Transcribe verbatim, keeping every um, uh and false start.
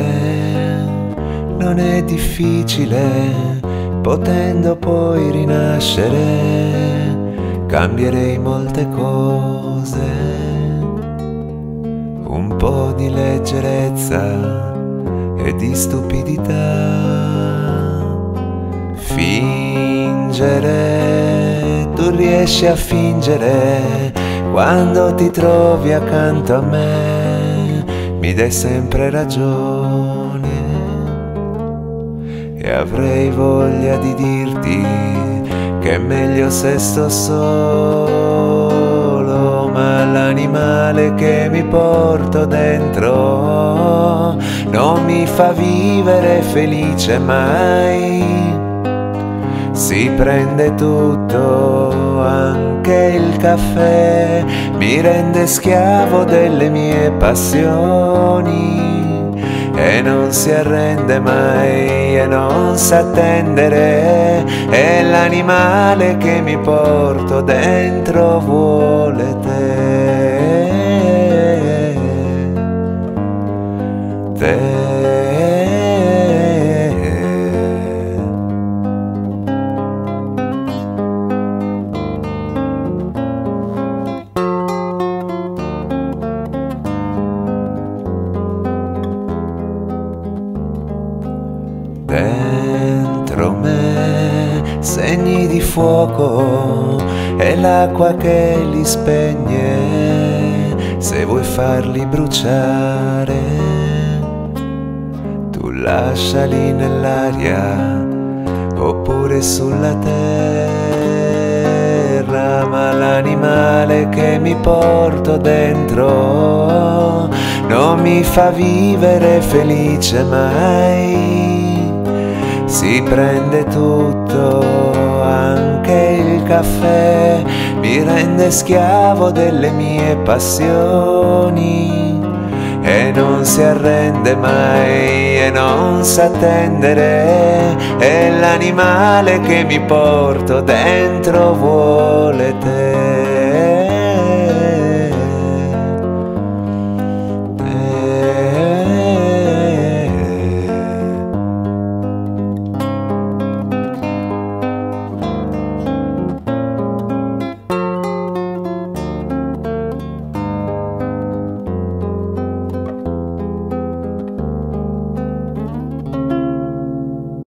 morire non è difficile, potendo poi rinascere, cambierei molte cose. Un po' di leggerezza e di stupidità. Fingere, tu riesci a fingere quando ti trovi accanto a me, mi dai sempre ragione e avrei voglia di dirti che è meglio se sto solo, ma l'animale che mi porto dentro non mi fa vivere felice mai. Si prende tutto, anche il caffè, mi rende schiavo delle mie passioni e non si arrende mai e non sa attendere. È l'animale che mi porto dentro, vuole te, te. Dentro me segni di fuoco e l'acqua che li spegne. Se vuoi farli bruciare, tu lasciali nell'aria oppure sulla terra. Ma l'animale che mi porto dentro non mi fa vivere felice mai. Si prende tutto, anche il caffè, mi rende schiavo delle mie passioni e non si arrende mai e non sa attendere. È l'animale che mi porto dentro, vuole te.